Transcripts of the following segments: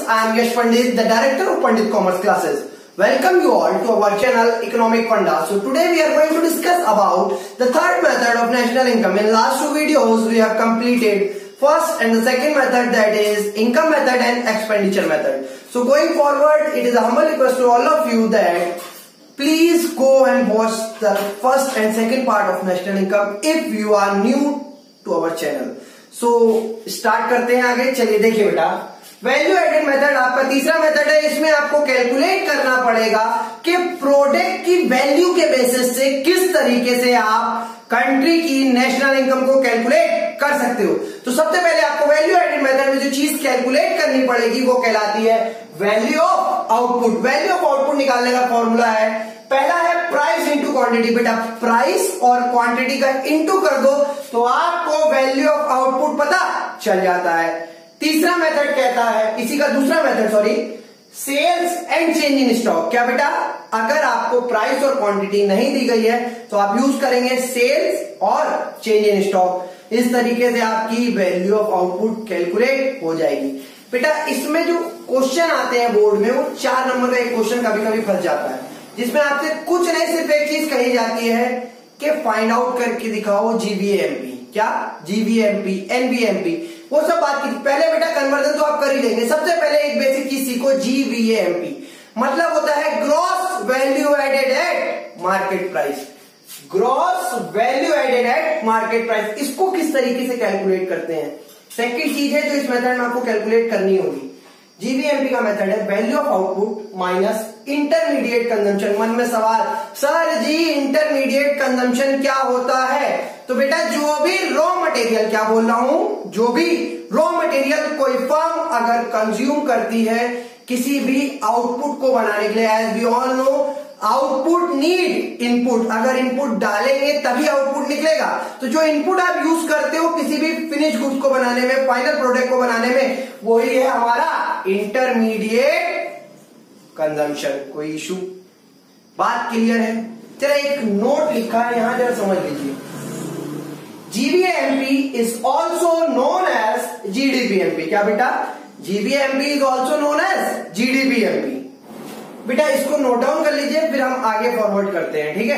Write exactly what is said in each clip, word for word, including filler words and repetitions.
I am Yash Pandit, the director of Pandit Commerce Classes. Welcome you all to our channel Economic Funda. So today we are going to discuss about the third method of national income. In last two videos we have completed first and the second method, that is income method and expenditure method. So going forward, it is a humble request to all of you that please go and watch the first and second part of national income if you are new to our channel. So start करते हैं आगे. चलिए देखिए बेटा, value added method आपका तीसरा method है. इसमें आपको कैलकुलेट करना पड़ेगा कि प्रोडक्ट की वैल्यू के बेसिस से किस तरीके से आप कंट्री की नेशनल इनकम को कैलकुलेट कर सकते हो. तो सबसे पहले आपको वैल्यू एडेड मेथड में जो चीज कैलकुलेट करनी पड़ेगी वो कहलाती है value of output. Value of output निकालने का फॉर्मूला है, पहला है प्राइस इंटू क्वांटिटी. बेटा प्राइस और क्वांटिटी का इंटू कर दो तो आपको वैल्यू ऑफ आउटपुट पता चल जाता है. तीसरा मेथड कहता है, इसी का दूसरा method sorry, sales and change in stock. क्या बेटा, अगर आपको प्राइस और क्वांटिटी नहीं दी गई है तो आप यूज करेंगे सेल्स और चेंज इन स्टॉक. इस तरीके से आपकी वैल्यू ऑफ आउटपुट कैलकुलेट हो जाएगी. बेटा इसमें जो क्वेश्चन आते हैं बोर्ड में, वो चार नंबर का एक क्वेश्चन कभी कभी फंस जाता है, जिसमें आपसे कुछ नहीं सिर्फ एक चीज कही जाती है कि फाइंड आउट करके दिखाओ जीवीएमपी. क्या जीवीएमपी, एनवीएमपी, वो सब बात की. पहले बेटा कन्वर्जन तो आप कर ही लेंगे. सबसे पहले एक बेसिक चीज सीखो, जीवीएमपी मतलब होता है gross value added at market price. Gross value added at market price, इसको किस तरीके से कैलकुलेट करते हैं. सेकंड चीज है जो इस मेथड में आपको कैलकुलेट करनी होगी. जीवीएमपी का मेथड है value of output minus intermediate consumption. मन में सवाल, सर जी इंटरमीडिएट कंजम्पशन क्या होता है? तो बेटा जो भी रॉ मटेरियल, क्या बोल रहा हूं, जो भी रॉ मटेरियल कोई फर्म अगर कंज्यूम करती है किसी भी आउटपुट को बनाने के लिए, as we all know output need input. अगर इनपुट डालेंगे तभी आउटपुट निकलेगा. तो जो इनपुट आप यूज करते हो किसी भी फिनिश गुड्स को बनाने में, फाइनल प्रोडक्ट को बनाने में, वही है हमारा इंटरमीडिएट कंजम्पशन. कोई इशू, बात क्लियर है? चलो एक नोट लिखा है यहां, जरा समझ लीजिए. GVMP is also known as GDPMP. क्या बेटा, GVMP is also known as GDPMP. बेटा इसको नोट डाउन कर लीजिए, फिर हम आगे फॉरवर्ड करते हैं. ठीक है,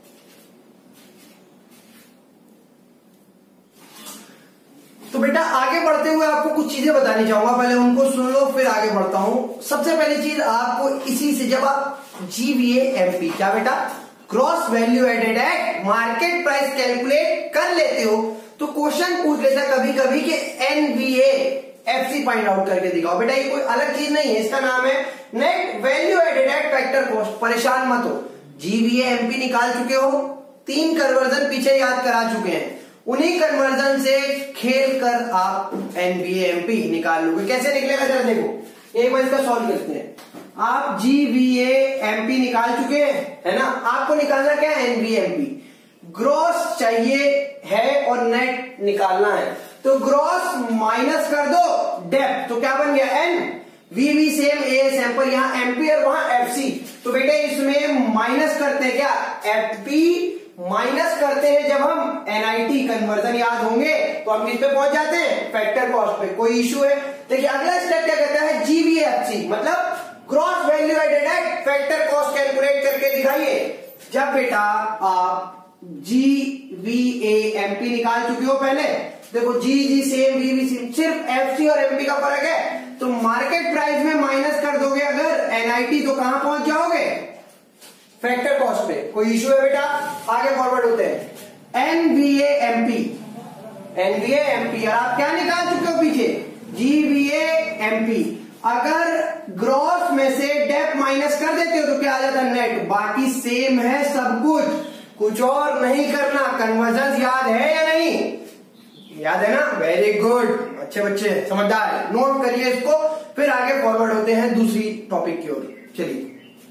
तो बेटा आगे बढ़ते हुए आपको कुछ चीजें बतानी चाहूंगा, पहले उनको सुन लो फिर आगे बढ़ता हूं. सबसे पहली चीज आपको इसी से, जब आप जीवीएमपी, क्या बेटा, gross value added at market price calculate कर लेते हो तो क्वेश्चन पूछ लेता कभी कभी कि एनवीए एफसी फाइंड आउट करके दिखाओ. बेटा ये कोई अलग चीज नहीं है, इसका नाम है net value added at factor cost. परेशान मत हो, जीवीएमपी निकाल चुके हो, तीन कन्वर्जन पीछे याद करा चुके हैं, उन्हीं कन्वर्जन से खेल कर आप एनवीएमपी निकाल लोगे. कैसे निकलेगा जरा देखो, एक बार इसका सॉल्व करते हैं. आप जीवीएमपी निकाल चुके हैं, है ना. आपको निकालना क्या है, एनवीएमपी. ग्रॉस चाहिए है और नेट निकालना है, तो ग्रॉस माइनस कर दो डेप्थ, तो क्या बन गया, N. VV same, a sample, यहां एम्पियर वहां एफसी. तो बेटे इसमें माइनस करते हैं क्या, एफपी माइनस करते हैं जब हम एनआईटी कन्वर्जन याद होंगे तो हम किस पे पहुंच जाते हैं, फैक्टर कॉस्ट पे. कोई इशू है? देखिए अगला स्टेप क्या कहता है, जीवीएफसी मतलब gross value added at factor cost calculate करके दिखाइए. जब बेटा आप जीवीएमपी निकाल चुके हो, पहले देखो G G same, VV same, सिर्फ एफसी और एमपी का फर्क है. तो मार्केट प्राइस में माइनस कर दोगे अगर एनआईटी तो कहां पहुंच जाओगे, फैक्टर कॉस्ट पे. कोई इशू है बेटा? आगे फॉरवर्ड होते हैं. एनवीएएमपी, एनवीएएमपी और आप क्या निकाल चुके हो पीछे, जीवीएएमपी. अगर ग्रॉस में से डेप माइनस कर देते हो तो क्या आ जाता है, नेट. बाकी सेम है सब कुछ, कुछ और नहीं करना. कन्वर्जन याद है या नहीं, याद है ना, वेरी गुड, अच्छे बच्चे समझदार. नोट करिए इसको, फिर आगे फॉरवर्ड होते हैं दूसरी टॉपिक की ओर. चलिए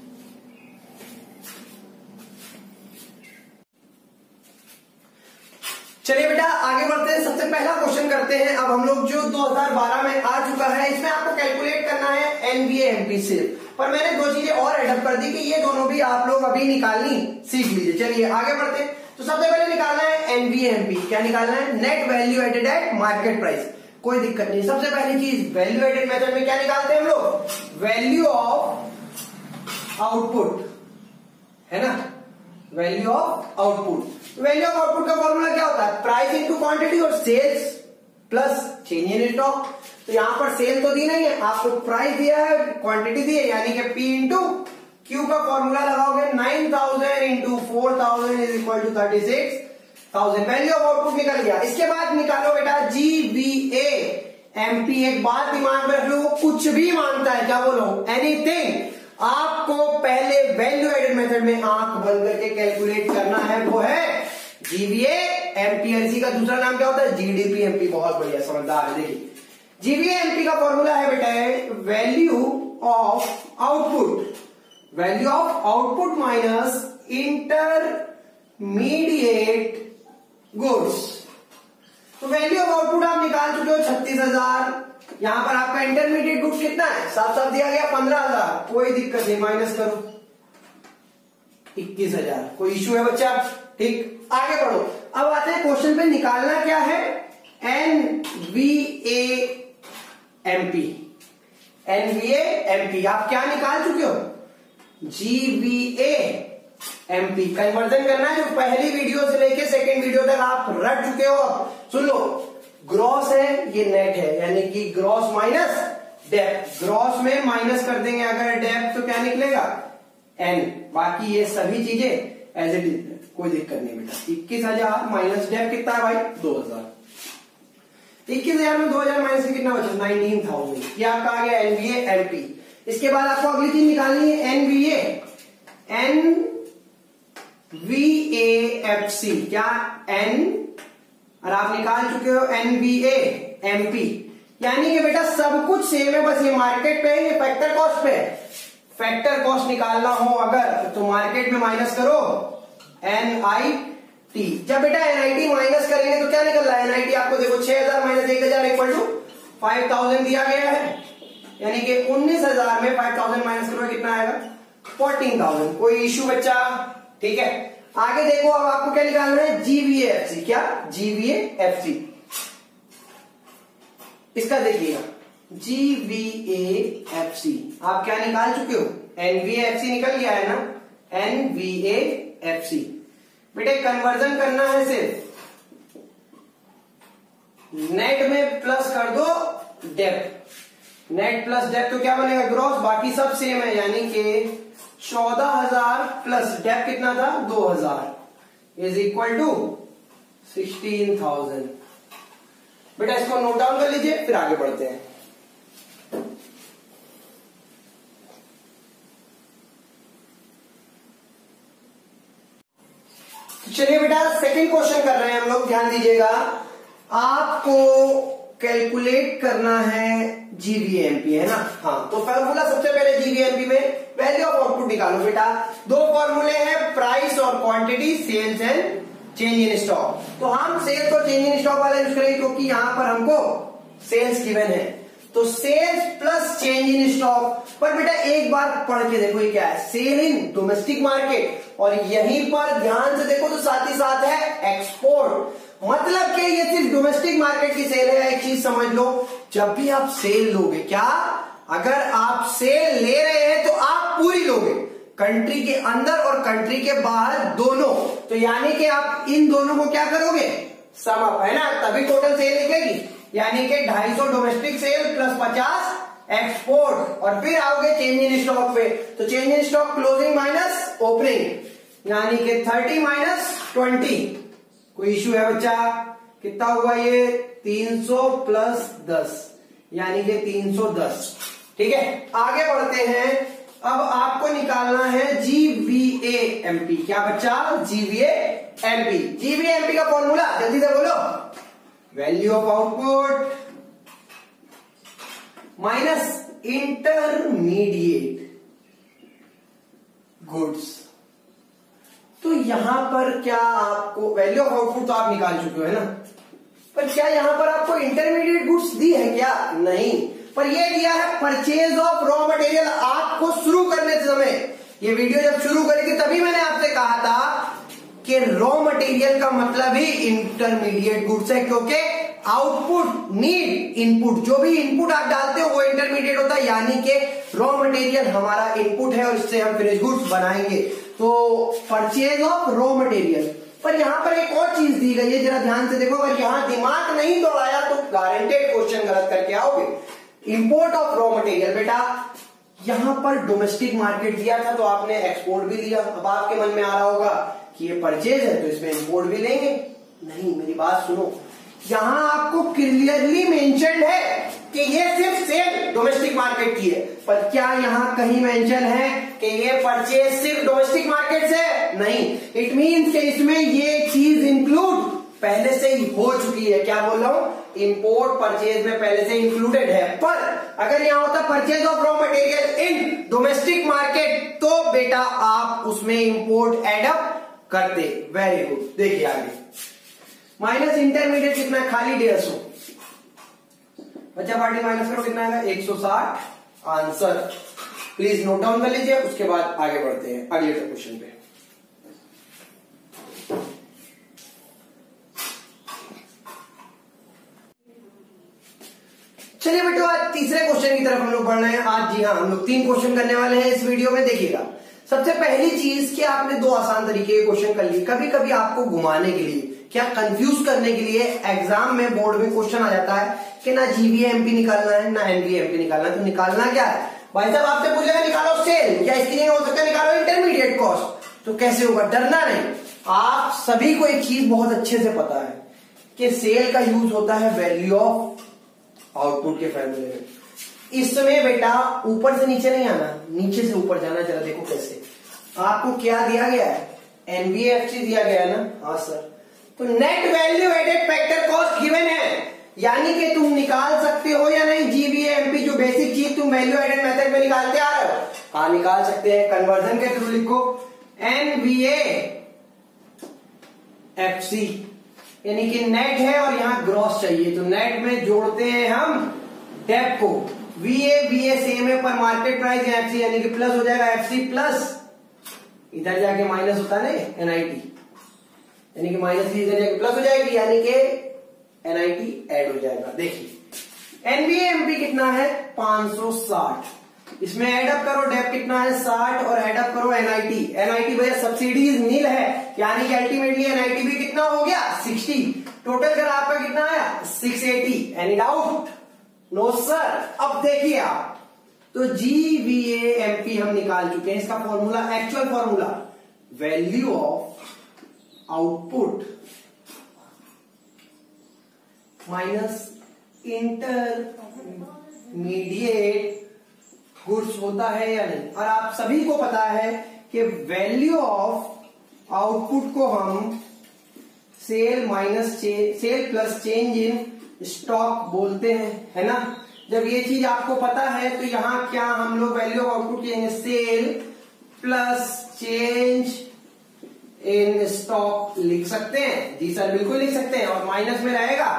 चलिए बेटा आगे बढ़ते हैं. सबसे पहला क्वेश्चन करते हैं अब हम लोग, जो दो हज़ार बारह में आ चुका है. इसमें आपको कैलकुलेट करना है एनवीएएमपी से, पर मैंने दो चीजें और एडअप कर दी कि ये दोनों भी आप लोग अभी निकालनी सीख लीजिए. चलिए आगे बढ़ते हैं. तो सबसे पहले निकालना है एनवीएमपी. क्या निकालना है, net value added at market price. कोई दिक्कत नहीं। सबसे पहली चीज वैल्यू एडेड मेथड में क्या निकालते हैं हम लोग, वैल्यू ऑफ आउटपुट, है ना, value of output. Value of output का फॉर्मूला क्या होता है, प्राइस इंटू क्वांटिटी और sales plus change in stock. तो यहां पर सेल तो दी नहीं है, आपको प्राइस दिया है, क्वांटिटी दी है, यानी कि पी इंटू क्यू का फॉर्मूला लगाओगे, nine thousand into four thousand is equal to thirty six thousand. Value of output निकल गया। इसके बाद निकालो बेटा G V A M P. एक बात दिमाग में रख लो, कुछ भी मानता है, क्या बोलो, एनीथिंग। आपको पहले वैल्यू एडेड मेथड में आंख बंद करके कैलकुलेट करना है, वो है जीवीए एमपी। इसी का दूसरा नाम क्या होता है, जीडीपी एमपी। बहुत बढ़िया, समझदार है। देखिए जीवीए एमपी का फॉर्मूला है बेटा value of output, value of output minus intermediate goods. तो वैल्यू ऑफ आउटपुट आप निकाल चुके हो छत्तीस हजार। यहां पर आपका इंटरमीडिएट गुड्स कितना है, साफ साफ दिया गया पंद्रह हजार। कोई दिक्कत नहीं, माइनस करो इक्कीस हजार। कोई इश्यू है बच्चा, ठीक, आगे बढ़ो। अब आते हैं क्वेश्चन पे, निकालना क्या है, N V A M P. N V A M P आप क्या निकाल चुके हो, G V A M P. Conversion करना है, जो पहली वीडियो से लेके सेकेंड वीडियो तक आप रट चुके हो। अब सुन लो, ग्रॉस है, ये नेट है, यानी कि ग्रॉस माइनस डेप्थ। ग्रॉस में माइनस कर देंगे अगर डेप्थ, तो क्या निकलेगा, एन। बाकी ये सभी चीजें एज इट इज, कोई दिक्कत नहीं बेटा। इक्कीस हजार माइनस डेप्थ कितना है भाई, दो हजार। इक्कीस हजार में दो हजार माइनस से कितना बचा, नाइनटीन थाउजेंड। ये आपका आ गया एनवीए एमपी। इसके बाद आपको अगली चीज निकालनी है NVA N V A F C. क्या, एन, और आप निकाल चुके हो एनवीए एमपी। यानी कि बेटा सब कुछ सेम है, बस ये मार्केट पे है, ये फैक्टर कॉस्ट पे है। फैक्टर कॉस्ट निकालना हो अगर तो मार्केट में माइनस करो एन आई टी। जब बेटा एनआईटी माइनस करेंगे तो क्या निकल रहा है, एनआईटी आपको देखो छह हजार माइनस एक हजार इक्वल टू फाइव थाउजेंड दिया गया है, यानी कि उन्नीस हजार में फाइव थाउजेंड माइनस करोगे कितना आएगा, फोर्टीन थाउजेंड। कोई इश्यू बच्चा, ठीक है। आगे देखो, अब आपको क्या निकालना है, जीवीएफसी। क्या, जीवीएफसी। इसका देखिएगा जीवीएफसी आप क्या निकाल चुके हो, एनवीएफसी निकल गया है ना, एनवीएफसी। बेटे कन्वर्जन करना है, सिर्फ नेट में प्लस कर दो डेप्थ। नेट प्लस डेप्थ तो क्या बनेगा, ग्रॉस। बाकी सब सेम है, यानी कि चौदह हजार प्लस डेप्थ कितना था, दो हजार is equal to sixteen thousand. बेटा इसको नोट डाउन कर लीजिए, फिर आगे बढ़ते हैं। चलिए बेटा सेकंड क्वेश्चन कर रहे हैं हम लोग, ध्यान दीजिएगा। आपको कैलकुलेट करना है जीवीएमपी, है ना। हाँ, तो फॉर्मूला सबसे पहले जीवीएमपी में वैल्यू ऑफ आउटपुट निकालो बेटा। दो फॉर्मूले हैं, प्राइस और quantity, sales and change in stock. तो हम सेल्स और चेंज इन स्टॉक वाला यूज करेंगे क्योंकि यहां पर हमको सेल्स गिवन है। तो sales plus change in stock. पर बेटा एक बार पढ़ के देखो, ये क्या है, सेल इन डोमेस्टिक मार्केट, और यहीं पर ध्यान से देखो तो साथ ही साथ है एक्सपोर्ट। मतलब कि ये सिर्फ डोमेस्टिक मार्केट की सेल है। एक चीज समझ लो, जब भी आप सेल लोगे, क्या, अगर आप सेल ले रहे हैं तो आप पूरी लोगे, कंट्री के अंदर और कंट्री के बाहर दोनों। तो यानी कि आप इन दोनों को क्या करोगे, सम अप, है ना, तभी टोटल सेल निकलेगी। यानी कि ढाई सौ डोमेस्टिक सेल प्लस पचास एक्सपोर्ट, और फिर आओगे चेंज इन स्टॉक पे। तो change in stock closing minus opening, यानी कि थर्टी माइनस ट्वेंटी। कोई इश्यू है बच्चा, कितना हुआ ये, तीन सौ प्लस दस, यानी कि तीन सौ दस। ठीक है, आगे बढ़ते हैं। अब आपको निकालना है जीवीएएमपी। क्या बच्चा, जीवीएएमपी। जीवीएएमपी का फॉर्मूला जल्दी से बोलो, value of output minus intermediate goods. तो यहां पर क्या आपको वैल्यू ऑफ आउटपुट तो आप निकाल चुके हो, है ना, पर क्या यहां पर आपको इंटरमीडिएट गुड्स दी है क्या, नहीं, पर ये दिया है परचेज ऑफ रॉ मटेरियल। आपको शुरू करने समय, ये वीडियो जब शुरू करी थी तभी मैंने आपसे कहा था कि रॉ मटेरियल का मतलब ही इंटरमीडिएट गुड्स है, क्योंकि आउटपुट नीड इनपुट, जो भी इनपुट आप डालते हो वो इंटरमीडिएट होता है, यानी कि रॉ मटेरियल हमारा इनपुट है और इससे हम फिनिश गुड्स बनाएंगे। तो परचेज ऑफ रॉ मटेरियल। पर यहां पर एक और चीज दी गई है, जरा ध्यान से देखो, अगर यहां दिमाग नहीं दौड़ाया तो गारंटेड क्वेश्चन गलत करके आओगे। इंपोर्ट ऑफ रॉ मटेरियल, बेटा यहां पर डोमेस्टिक मार्केट दिया था तो आपने एक्सपोर्ट भी लिया। अब आपके मन में आ रहा होगा कि ये परचेज है तो इसमें इंपोर्ट भी लेंगे। नहीं, मेरी बात सुनो, यहां आपको क्लियरली मेंशन्ड है कि ये सिर्फ सेल डोमेस्टिक मार्केट की है, पर क्या यहां कहीं मेंशन है कि ये परचेज सिर्फ डोमेस्टिक मार्केट से? नहीं, इट मींस कि इसमें ये चीज इंक्लूड पहले से ही हो चुकी है। क्या बोल रहा हूं? इंपोर्ट परचेज में पहले से इंक्लूडेड है। पर अगर यहां होता purchase of raw material in domestic market तो बेटा आप उसमें इंपोर्ट एडअप करते। Very good. देखिए आगे, माइनस इंटरमीडिएट कितना है? खाली डेढ़ सौ। बच्चा पार्टी माइनस करो, कितना आएगा? एक सौ साठ आंसर। प्लीज नोट डाउन कर लीजिए, उसके बाद आगे बढ़ते हैं अगले क्वेश्चन पे। चलिए बेटो, आज तीसरे क्वेश्चन की तरफ हम लोग बढ़ रहे हैं। आज जी हाँ, हम लोग तीन क्वेश्चन करने वाले हैं इस वीडियो में। देखिएगा, सबसे पहली चीज कि आपने दो आसान तरीके के क्वेश्चन कर लिए। कभी कभी आपको घुमाने के लिए, क्या कंफ्यूज करने के लिए एग्जाम में बोर्ड में क्वेश्चन आ जाता है कि ना जीवीएमपी निकालना है ना एनवीएमपी निकालना है। तो निकालना क्या है भाई साहब? आपसे पूछेगा निकालो सेल, या इसकी नहीं हो सकता निकालो इंटरमीडिएट कॉस्ट। तो कैसे होगा? डरना नहीं। आप सभी को एक चीज बहुत अच्छे से पता है कि सेल का यूज होता है वैल्यू ऑफ आउटपुट के फॉर्मूले में। इसमें बेटा ऊपर से नीचे नहीं आना, नीचे से ऊपर जाना। जरा देखो कैसे। आपको क्या दिया गया है? एनवीएफसी दिया गया है ना? हाँ सर। तो net value added factor cost given है, यानी कि तुम निकाल सकते हो या नहीं जीवीएमपी, जो बेसिक चीज तुम वैल्यू एडेड मेथड में निकालते आ रहे हो। हाँ निकाल सकते हैं। कन्वर्जन के थ्रू लिखो एनवीए एफसी, यानी कि नेट है और यहां ग्रॉस चाहिए, तो नेट में जोड़ते हैं हम डेप को। वीए वीए सेम है पर मार्केट प्राइस एफसी, यानी कि प्लस हो जाएगा एफसी प्लस, इधर जाके माइनस होता है ना एनआईटी, यानी कि माइनस की इधर जाके प्लस हो जाएगी, यानी कि एनआईटी ऐड हो जाएगा। देखिए एनवीएमपी कितना है? पांच सौ साठ। इसमें एडअप करो, डेप कितना है? साठ, और एडअप करो एनआईटी। एनआईटी भैया सब्सिडीज नील है, यानी कि अल्टीमेटली एनआईटी भी कितना हो गया? साठ। टोटल कर आपका कितना आया? छह सौ अस्सी। Any doubt? No sir. अब देखिए आप, तो जीवीएमपी हम निकाल चुके हैं। इसका formula, actual formula, value of output minus intermediate goods होता है या नहीं। और आप सभी को पता है कि वैल्यू ऑफ आउटपुट को हम sale minus sale plus change in stock बोलते हैं, है ना। जब ये चीज आपको पता है तो यहां क्या हम लोग वैल्यू ऑफ आउटपुट कहेंगे? Sale plus change in stock लिख सकते हैं। जी सर बिल्कुल लिख सकते हैं। और माइनस में रहेगा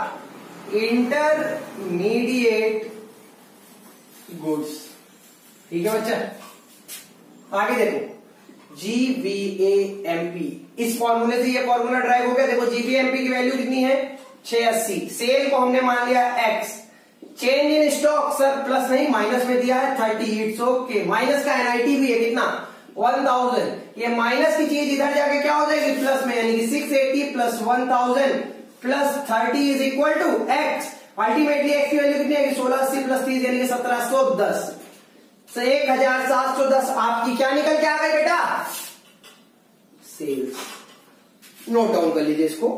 इंटरमीडिएट गुड्स। ठीक है बच्चा, आगे देखो जीवीएमपी। इस फॉर्मूले से ये फॉर्मूला ड्राइव हो गया। देखो जीवीएमपी की वैल्यू कितनी है? छह सौ अस्सी। सेल को हमने मान लिया X, change in stock sir plus नहीं माइनस में दिया है थर्टी। It's okay. माइनस का एनआईटी भी है कितना? One thousand. ये माइनस की चीज इधर जाके क्या हो जाएगी? प्लस में, यानी कि six eighty plus one thousand plus thirty is equal to X. Ultimately X की वैल्यू कितनी है? सोलह अस्सी प्लस तीस, यानी कि सत्रह सौ दस। तो एक हजार सात सौ दस आपकी क्या निकल के आ गई बेटा? सेल्स। नोट डाउन कर लीजिए इसको।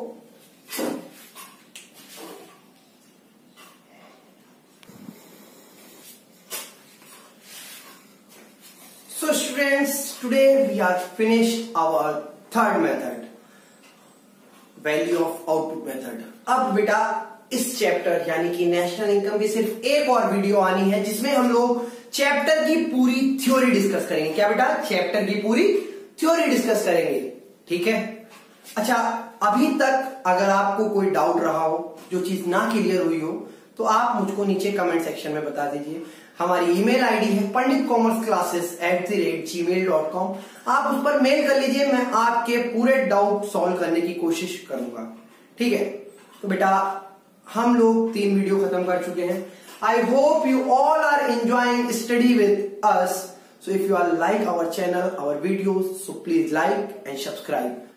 So students, today we are finished our third method, value of output method. अब बेटा इस चैप्टर यानी कि नेशनल इनकम की सिर्फ एक और वीडियो आनी है जिसमें हम लोग चैप्टर की पूरी थ्योरी डिस्कस करेंगे। क्या बेटा? चैप्टर की पूरी थ्योरी डिस्कस करेंगे। ठीक है। अच्छा, अभी तक अगर आपको कोई डाउट रहा हो, जो चीज ना क्लियर हुई हो, तो आप मुझको नीचे कमेंट सेक्शन में बता दीजिए। हमारी ईमेल आईडी है Pandit commerce classes at the rate Gmail dot com. आप उस पर मेल कर लीजिए, मैं आपके पूरे डाउट सॉल्व करने की कोशिश करूंगा। ठीक है। तो बेटा हम लोग तीन वीडियो खत्म कर चुके हैं. I hope you all are enjoying study with us. So if you are like our channel, our videos, so please like and subscribe.